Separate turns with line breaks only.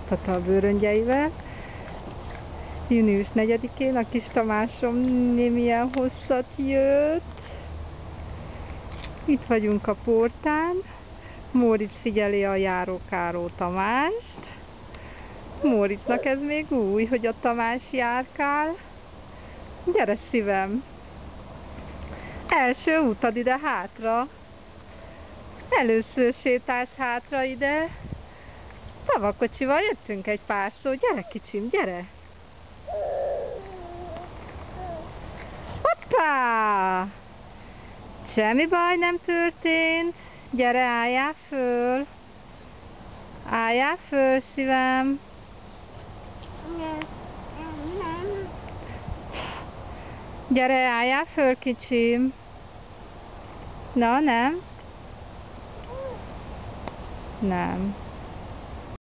Tata a bőröngyeivel. Június 4-én a kis Tamásom némilyen hosszat jött. Itt vagyunk a portán. Móricz figyeli a járókáró Tamást. Móricznak ez még új, hogy a Tamás járkál. Gyere szívem! Első utad ide hátra. Először sétálsz hátra ide. Tavakocsival jöttünk egy párszor. Gyere kicsim, gyere! Hoppá! Semmi baj nem történt. Gyere, álljál föl. Álljál föl, szívem. Gyere, álljál föl, kicsim. Na, nem? Nem.